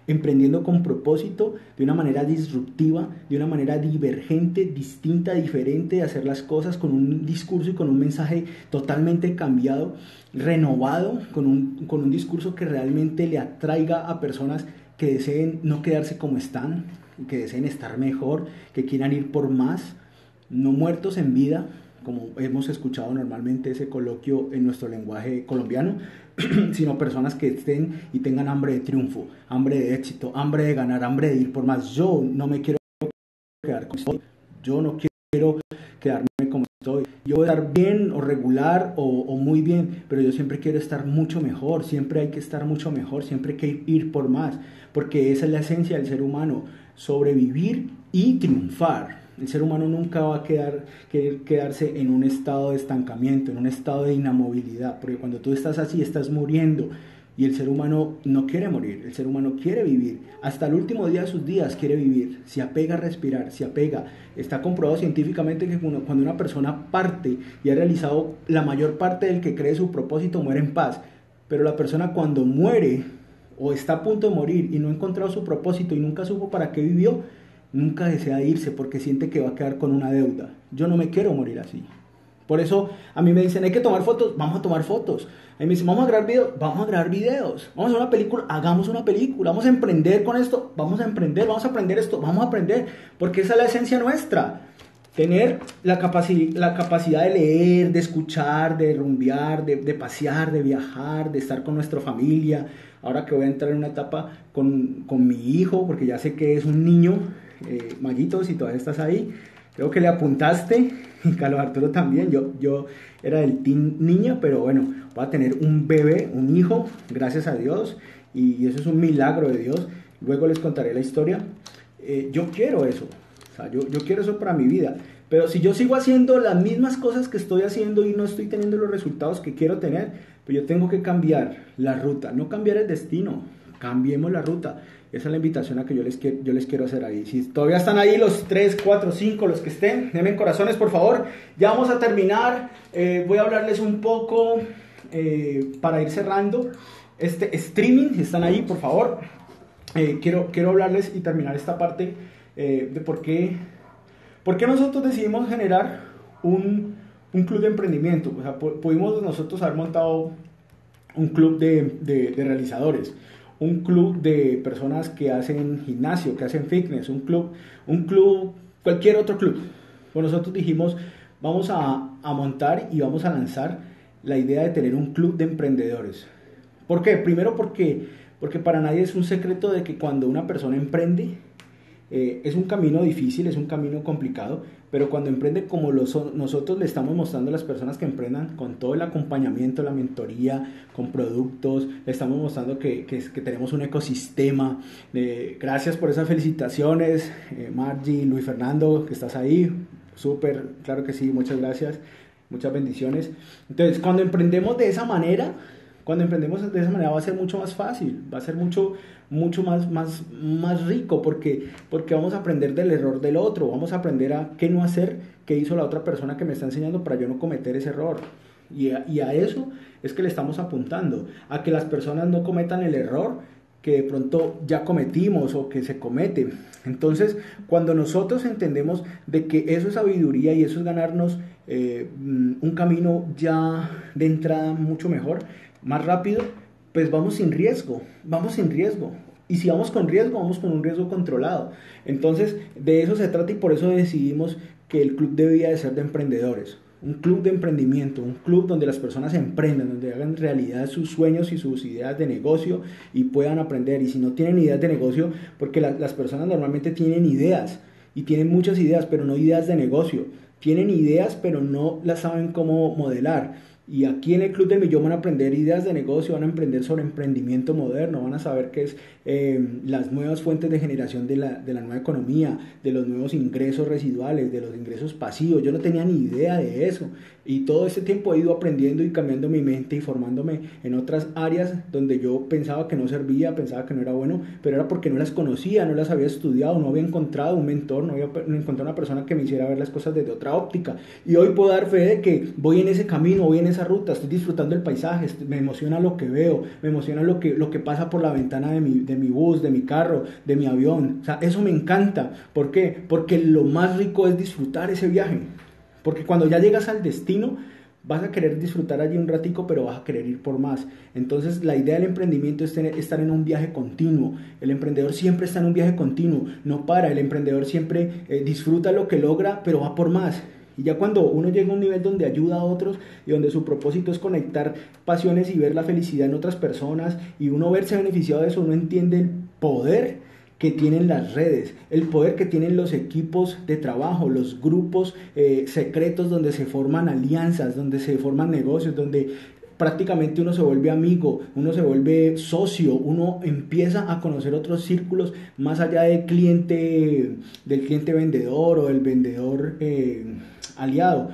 emprendiendo con propósito, de una manera disruptiva, de una manera divergente, distinta, diferente, de hacer las cosas con un discurso y con un mensaje totalmente cambiado, renovado, con un, con un discurso que realmente le atraiga a personas que deseen no quedarse como están, que deseen estar mejor, que quieran ir por más, no muertos en vida, como hemos escuchado normalmente ese coloquio en nuestro lenguaje colombiano, sino personas que estén y tengan hambre de triunfo, hambre de éxito, hambre de ganar, hambre de ir por más. Yo no me quiero quedar como estoy, yo no quiero quedarme como estoy. Yo voy a estar bien o regular o, o muy bien, pero yo siempre quiero estar mucho mejor, siempre hay que estar mucho mejor, siempre hay que ir por más, porque esa es la esencia del ser humano, sobrevivir y triunfar. El ser humano nunca va a quedar, querer quedarse en un estado de estancamiento, en un estado de inamovilidad, porque cuando tú estás así estás muriendo, y el ser humano no quiere morir, el ser humano quiere vivir, hasta el último día de sus días quiere vivir, se apega a respirar, se apega. Está comprobado científicamente que cuando una persona parte y ha realizado la mayor parte del que cree su propósito, muere en paz, pero la persona cuando muere o está a punto de morir y no ha encontrado su propósito y nunca supo para qué vivió, nunca desea irse porque siente que va a quedar con una deuda. Yo no me quiero morir así. Por eso a mí me dicen, hay que tomar fotos, vamos a tomar fotos. A mí me dicen, vamos a grabar videos, vamos a grabar videos. Vamos a hacer una película, hagamos una película. Vamos a emprender con esto, vamos a emprender, vamos a aprender esto, vamos a aprender. Porque esa es la esencia nuestra. Tener la, capaci- la capacidad de leer, de escuchar, de rumbear, de, de pasear, de viajar, de estar con nuestra familia. Ahora que voy a entrar en una etapa con, con mi hijo, porque ya sé que es un niño. Eh, Maguito, si todavía estás ahí, creo que le apuntaste, y Carlos Arturo también. Yo, yo era del team niña, pero bueno, voy a tener un bebé, un hijo, gracias a Dios, y, y eso es un milagro de Dios. Luego les contaré la historia. Eh, yo quiero eso, o sea, yo, yo quiero eso para mi vida, pero si yo sigo haciendo las mismas cosas que estoy haciendo y no estoy teniendo los resultados que quiero tener, pues yo tengo que cambiar la ruta, no cambiar el destino, cambiemos la ruta. Esa es la invitación a que yo les, quiero, yo les quiero hacer ahí. Si todavía están ahí los tres, cuatro, cinco, los que estén, denme corazones por favor. Ya vamos a terminar. Eh, voy a hablarles un poco eh, para ir cerrando este streaming. Si están ahí, por favor. Eh, quiero, quiero hablarles y terminar esta parte eh, de por qué, por qué nosotros decidimos generar un, un club de emprendimiento. O sea, pudimos nosotros haber montado un club de, de, de realizadores, un club de personas que hacen gimnasio, que hacen fitness, un club, un club, cualquier otro club. Pues nosotros dijimos, vamos a, a montar y vamos a lanzar la idea de tener un club de emprendedores. ¿Por qué? Primero porque, porque para nadie es un secreto de que cuando una persona emprende, eh, es un camino difícil, es un camino complicado, pero cuando emprende como lo son, nosotros le estamos mostrando a las personas que emprendan con todo el acompañamiento, la mentoría, con productos, le estamos mostrando que, que, que tenemos un ecosistema. Eh, gracias por esas felicitaciones, eh, Margie, Luis Fernando, que estás ahí, súper, claro que sí, muchas gracias, muchas bendiciones. Entonces, cuando emprendemos de esa manera, cuando emprendemos de esa manera va a ser mucho más fácil, va a ser mucho, mucho más, más, más rico, porque, porque vamos a aprender del error del otro, vamos a aprender a qué no hacer, qué hizo la otra persona que me está enseñando para yo no cometer ese error. Y a, y a eso es que le estamos apuntando, a que las personas no cometan el error que de pronto ya cometimos o que se comete. Entonces, cuando nosotros entendemos de que eso es sabiduría y eso es ganarnos eh, un camino ya de entrada mucho mejor, más rápido, pues vamos sin riesgo, vamos sin riesgo. Y si vamos con riesgo, vamos con un riesgo controlado. Entonces, de eso se trata y por eso decidimos que el club debía de ser de emprendedores. Un club de emprendimiento, un club donde las personas emprendan, donde hagan realidad sus sueños y sus ideas de negocio y puedan aprender. Y si no tienen ideas de negocio, porque la, las personas normalmente tienen ideas y tienen muchas ideas, pero no ideas de negocio. Tienen ideas, pero no las saben cómo modelar. Y aquí en el Club del Millón van a aprender ideas de negocio, van a aprender sobre emprendimiento moderno, van a saber qué es eh, las nuevas fuentes de generación de la, de la nueva economía, de los nuevos ingresos residuales, de los ingresos pasivos. Yo no tenía ni idea de eso. Y todo ese tiempo he ido aprendiendo y cambiando mi mente y formándome en otras áreas donde yo pensaba que no servía, pensaba que no era bueno, pero era porque no las conocía, no las había estudiado, no había encontrado un mentor, no había encontrado una persona que me hiciera ver las cosas desde otra óptica. Y hoy puedo dar fe de que voy en ese camino, voy en esa esa ruta, estoy disfrutando el paisaje, me emociona lo que veo, me emociona lo que, lo que pasa por la ventana de mi, de mi bus, de mi carro, de mi avión. O sea, eso me encanta. ¿Por qué? Porque lo más rico es disfrutar ese viaje. Porque cuando ya llegas al destino, vas a querer disfrutar allí un ratico, pero vas a querer ir por más. Entonces, la idea del emprendimiento es tener, estar en un viaje continuo. El emprendedor siempre está en un viaje continuo, no para. El emprendedor siempre eh, disfruta lo que logra, pero va por más. Y ya cuando uno llega a un nivel donde ayuda a otros y donde su propósito es conectar pasiones y ver la felicidad en otras personas y uno verse beneficiado de eso, uno entiende el poder que tienen las redes, el poder que tienen los equipos de trabajo, los grupos eh, secretos donde se forman alianzas, donde se forman negocios, donde prácticamente uno se vuelve amigo, uno se vuelve socio, uno empieza a conocer otros círculos más allá del cliente, del cliente vendedor o del vendedor eh, aliado.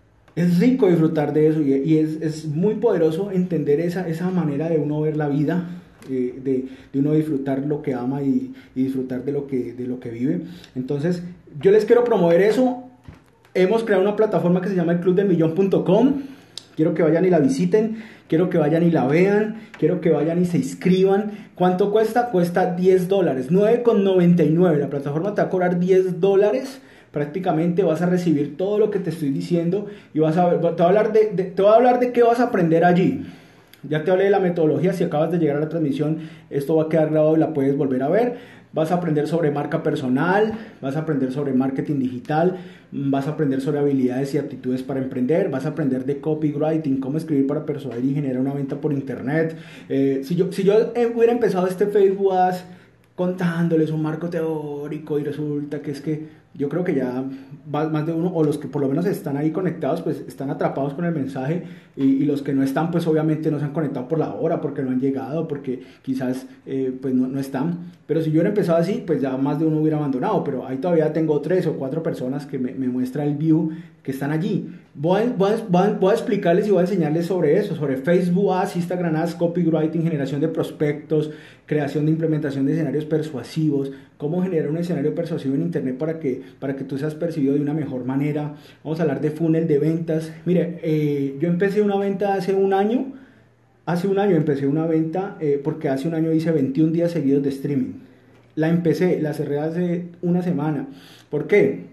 Es rico disfrutar de eso y, y es, es muy poderoso entender esa, esa manera de uno ver la vida. Eh, de, de uno disfrutar lo que ama y, y disfrutar de lo que, de lo que vive. Entonces yo les quiero promover eso. Hemos creado una plataforma que se llama el club del millón punto com. Quiero que vayan y la visiten, quiero que vayan y la vean, quiero que vayan y se inscriban. ¿Cuánto cuesta? Cuesta diez dólares, nueve con noventa y nueve. La plataforma te va a cobrar diez dólares. Prácticamente vas a recibir todo lo que te estoy diciendo y vas a ver, te voy a hablar de, de, te voy a hablar de qué vas a aprender allí. Ya te hablé de la metodología, si acabas de llegar a la transmisión, esto va a quedar grabado y la puedes volver a ver. Vas a aprender sobre marca personal, vas a aprender sobre marketing digital, vas a aprender sobre habilidades y aptitudes para emprender, vas a aprender de copywriting, cómo escribir para persuadir y generar una venta por internet. Eh, si yo, si yo hubiera empezado este Facebook Ads contándoles un marco teórico y resulta que es que yo creo que ya más de uno, o los que por lo menos están ahí conectados, pues están atrapados con el mensaje y, y los que no están, pues obviamente no se han conectado por la hora, porque no han llegado, porque quizás eh, pues no, no están. Pero si yo hubiera empezado así, pues ya más de uno hubiera abandonado, pero ahí todavía tengo tres o cuatro personas que me, me muestra el view que están allí. Voy a, voy, a, voy a explicarles y voy a enseñarles sobre eso, sobre Facebook Ads, Instagram Ads, copywriting, generación de prospectos, creación de implementación de escenarios persuasivos, cómo generar un escenario persuasivo en internet para que, para que tú seas percibido de una mejor manera. Vamos a hablar de funnel de ventas. Mire, eh, yo empecé una venta hace un año, hace un año empecé una venta eh, porque hace un año hice veintiún días seguidos de streaming. La empecé, la cerré hace una semana. ¿Por qué?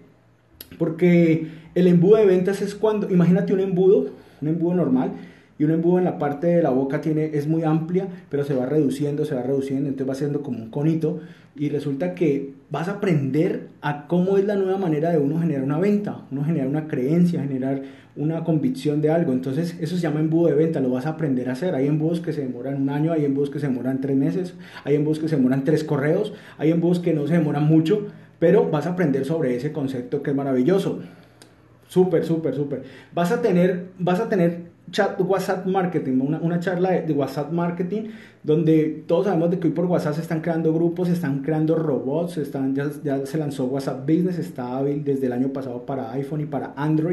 Porque el embudo de ventas es cuando, imagínate un embudo, un embudo normal, y un embudo en la parte de la boca tiene, es muy amplia, pero se va reduciendo, se va reduciendo, entonces va siendo como un conito, y resulta que vas a aprender a cómo es la nueva manera de uno generar una venta, uno generar una creencia, generar una convicción de algo. Entonces eso se llama embudo de venta, lo vas a aprender a hacer. Hay embudos que se demoran un año, hay embudos que se demoran tres meses, hay embudos que se demoran tres correos, hay embudos que no se demoran mucho, pero vas a aprender sobre ese concepto que es maravilloso. Súper, súper, súper. Vas a tener, vas a tener chat WhatsApp marketing, una, una charla de, de WhatsApp marketing, donde todos sabemos de que hoy por WhatsApp se están creando grupos, se están creando robots, están, ya, ya se lanzó WhatsApp Business, está hábil desde el año pasado para iPhone y para Android.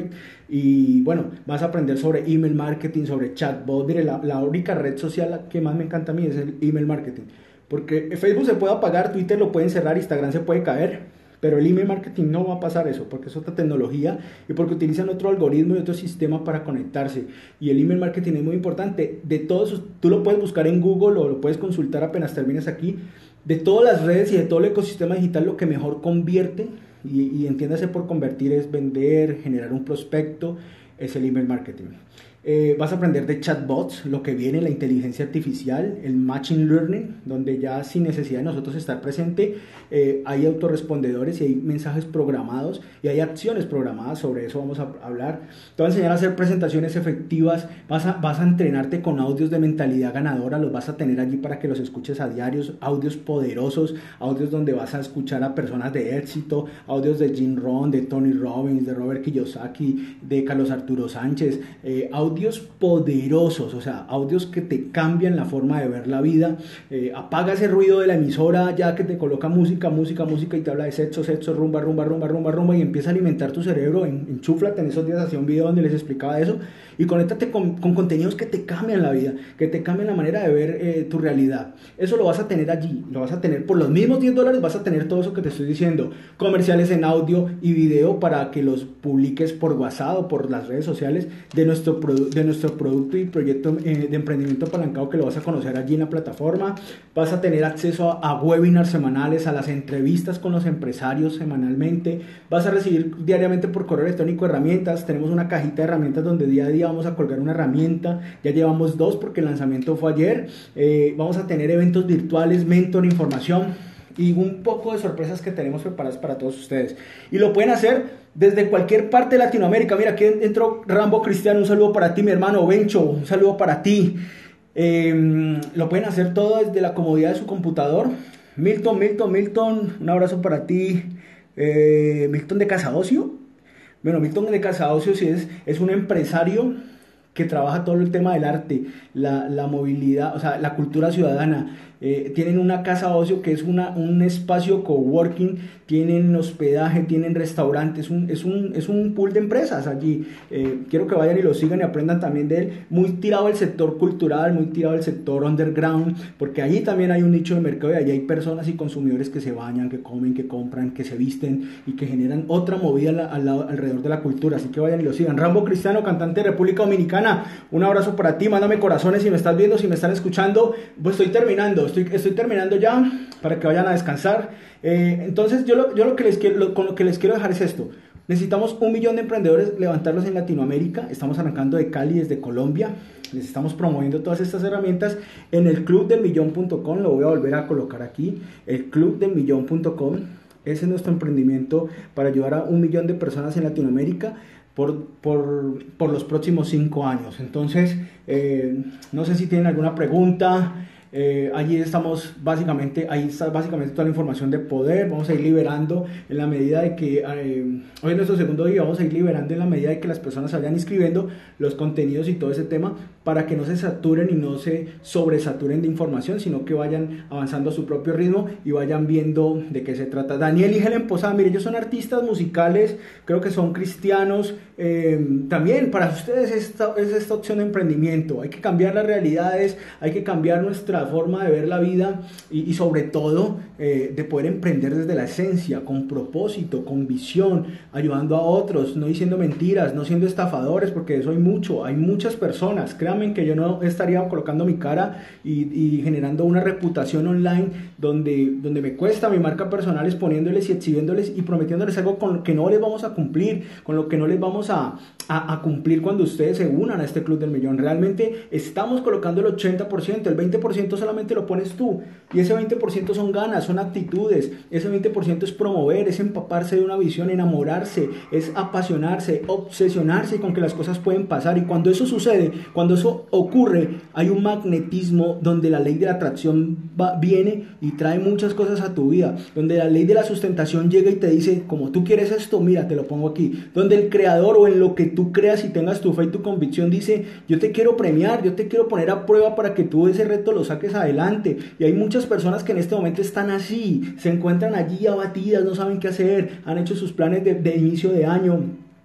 Y bueno, vas a aprender sobre email marketing, sobre chatbot. Mire, la, la única red social que más me encanta a mí es el email marketing, porque Facebook se puede apagar, Twitter lo pueden cerrar, Instagram se puede caer, pero el email marketing no va a pasar eso, porque es otra tecnología y porque utilizan otro algoritmo y otro sistema para conectarse. Y el email marketing es muy importante. De todos, tú lo puedes buscar en Google o lo puedes consultar apenas termines aquí. De todas las redes y de todo el ecosistema digital, lo que mejor convierte, y, y entiéndase por convertir, es vender, generar un prospecto, es el email marketing. Eh, vas a aprender de chatbots, lo que viene, la inteligencia artificial, el machine learning, donde ya sin necesidad de nosotros estar presente, eh, hay autorrespondedores y hay mensajes programados y hay acciones programadas. Sobre eso vamos a hablar. Te voy a enseñar a hacer presentaciones efectivas, vas a, vas a entrenarte con audios de mentalidad ganadora, los vas a tener allí para que los escuches a diarios, audios poderosos, audios donde vas a escuchar a personas de éxito, audios de Jim Rohn, de Tony Robbins, de Robert Kiyosaki, de Carlos Arturo Sánchez, eh, audios audios poderosos, o sea, audios que te cambian la forma de ver la vida. Eh, apaga ese ruido de la emisora ya que te coloca música, música, música y te habla de sexo, sexo, rumba, rumba, rumba, rumba, rumba y empieza a alimentar tu cerebro. En, enchúflate. En esos días hacía un video donde les explicaba eso y conéctate con, con contenidos que te cambian la vida, que te cambian la manera de ver eh, tu realidad. Eso lo vas a tener allí, lo vas a tener por los mismos diez dólares, vas a tener todo eso que te estoy diciendo, comerciales en audio y video para que los publiques por WhatsApp o por las redes sociales de nuestro producto de nuestro producto y proyecto eh, de emprendimiento apalancado, que lo vas a conocer allí en la plataforma. Vas a tener acceso a, a webinars semanales, a las entrevistas con los empresarios semanalmente. Vas a recibir diariamente por correo electrónico herramientas. Tenemos una cajita de herramientas donde día a día vamos a colgar una herramienta. Ya llevamos dos porque el lanzamiento fue ayer. Eh, vamos a tener eventos virtuales, mentor, información y un poco de sorpresas que tenemos preparadas para todos ustedes. Y lo pueden hacer desde cualquier parte de Latinoamérica. Mira, aquí entró Rambo Cristiano, un saludo para ti, mi hermano. Bencho, un saludo para ti. Eh, lo pueden hacer todo desde la comodidad de su computador. Milton, Milton, Milton, un abrazo para ti. Eh, Milton de Casaocio. Bueno, Milton de Casaocio sí es, es un empresario que trabaja todo el tema del arte, la, la movilidad, o sea, la cultura ciudadana. Eh, tienen una casa ocio que es una, un espacio coworking, tienen hospedaje, tienen restaurantes, es un, es un, es un pool de empresas allí. Eh, quiero que vayan y lo sigan y aprendan también de él. Muy tirado al sector cultural, muy tirado al sector underground, porque allí también hay un nicho de mercado y allí hay personas y consumidores que se bañan, que comen, que compran, que se visten y que generan otra movida al, al lado, alrededor de la cultura. Así que vayan y lo sigan. Rambo Cristiano, cantante de República Dominicana, un abrazo para ti, mándame corazones si me estás viendo, si me están escuchando. Pues estoy terminando, estoy, estoy terminando ya para que vayan a descansar. Eh, entonces yo, lo, yo lo que les quiero, lo, con lo que les quiero dejar es esto. Necesitamos un millón de emprendedores, levantarlos en Latinoamérica. Estamos arrancando de Cali, desde Colombia. Les estamos promoviendo todas estas herramientas en el club del millón punto com. Lo voy a volver a colocar aquí, el club del millón punto com. Ese es nuestro emprendimiento para ayudar a un millón de personas en Latinoamérica por, por, por los próximos cinco años. Entonces, eh, no sé si tienen alguna pregunta. Eh, allí estamos básicamente, ahí está básicamente toda la información de poder. Vamos a ir liberando en la medida de que eh, hoy es nuestro segundo día, vamos a ir liberando en la medida de que las personas se vayan inscribiendo los contenidos y todo ese tema, para que no se saturen y no se sobresaturen de información, sino que vayan avanzando a su propio ritmo y vayan viendo de qué se trata. Daniel y Helen Posada, mire, ellos son artistas musicales, creo que son cristianos. Eh, también para ustedes esta, es esta opción de emprendimiento. Hay que cambiar las realidades, hay que cambiar nuestra forma de ver la vida y, y sobre todo eh, de poder emprender desde la esencia, con propósito, con visión, ayudando a otros, no diciendo mentiras, no siendo estafadores, porque de eso hay mucho, hay muchas personas. Créanme que yo no estaría colocando mi cara y, y generando una reputación online donde, donde me cuesta mi marca personal, exponiéndoles y exhibiéndoles y prometiéndoles algo con lo que no les vamos a cumplir, con lo que no les vamos a, a, a cumplir cuando ustedes se unan a este Club del Millón. Realmente estamos colocando el ochenta por ciento, el veinte por ciento solamente lo pones tú, y ese veinte por ciento son ganas, son actitudes, ese veinte por ciento es promover, es empaparse de una visión, enamorarse, es apasionarse, obsesionarse con que las cosas pueden pasar. Y cuando eso sucede, cuando eso ocurre, hay un magnetismo donde la ley de la atracción va, viene y trae muchas cosas a tu vida, donde la ley de la sustentación llega y te dice, como tú quieres esto, mira, te lo pongo aquí, donde el creador o en lo que tú creas y tengas tu fe y tu convicción dice, yo te quiero premiar, yo te quiero poner a prueba para que tú ese reto lo saques adelante. Y hay muchas personas que en este momento están así, se encuentran allí abatidas, no saben qué hacer, han hecho sus planes de, de inicio de año,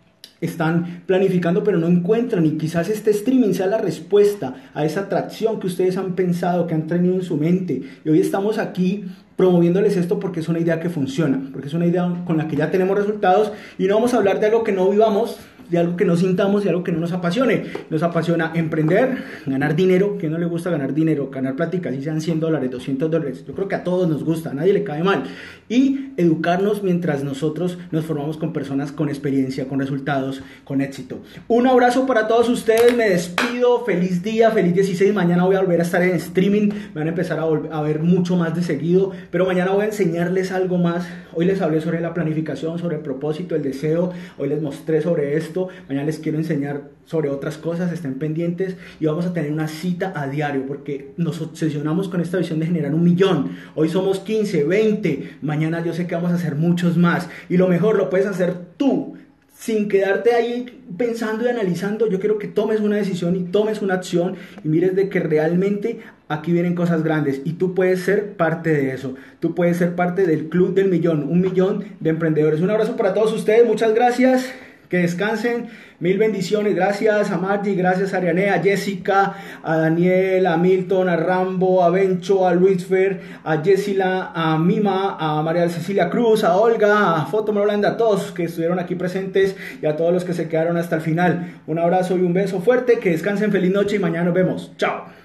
están planificando pero no encuentran, y quizás este streaming sea la respuesta a esa atracción que ustedes han pensado, que han tenido en su mente. Y hoy estamos aquí promoviéndoles esto porque es una idea que funciona, porque es una idea con la que ya tenemos resultados, y no vamos a hablar de algo que no vivamos, de algo que no sintamos, de algo que no nos apasione. Nos apasiona emprender, ganar dinero. ¿Quién no le gusta ganar dinero? Ganar plática, si sean cien dólares, doscientos dólares. Yo creo que a todos nos gusta, a nadie le cae mal. Y educarnos mientras nosotros nos formamos con personas con experiencia, con resultados, con éxito. Un abrazo para todos ustedes, me despido, feliz día, feliz dieciséis. Mañana voy a volver a estar en streaming, me van a empezar a, a ver mucho más de seguido, pero mañana voy a enseñarles algo más. Hoy les hablé sobre la planificación, sobre el propósito, el deseo, hoy les mostré sobre esto. Mañana les quiero enseñar sobre otras cosas, estén pendientes, y vamos a tener una cita a diario porque nos obsesionamos con esta visión de generar un millón. Hoy somos quince, veinte, mañana yo sé que vamos a hacer muchos más, y lo mejor lo puedes hacer tú, sin quedarte ahí pensando y analizando. Yo quiero que tomes una decisión y tomes una acción y mires de que realmente aquí vienen cosas grandes y tú puedes ser parte de eso. Tú puedes ser parte del Club del Millón, un millón de emprendedores. Un abrazo para todos ustedes, muchas gracias. Que descansen, mil bendiciones, gracias a Margie, gracias a Ariane, a Jessica, a Daniel, a Milton, a Rambo, a Bencho, a Luisfer, a Jessila, a Mima, a María Cecilia Cruz, a Olga, a Foto Holanda, a todos que estuvieron aquí presentes y a todos los que se quedaron hasta el final. Un abrazo y un beso fuerte, que descansen, feliz noche y mañana nos vemos. Chao.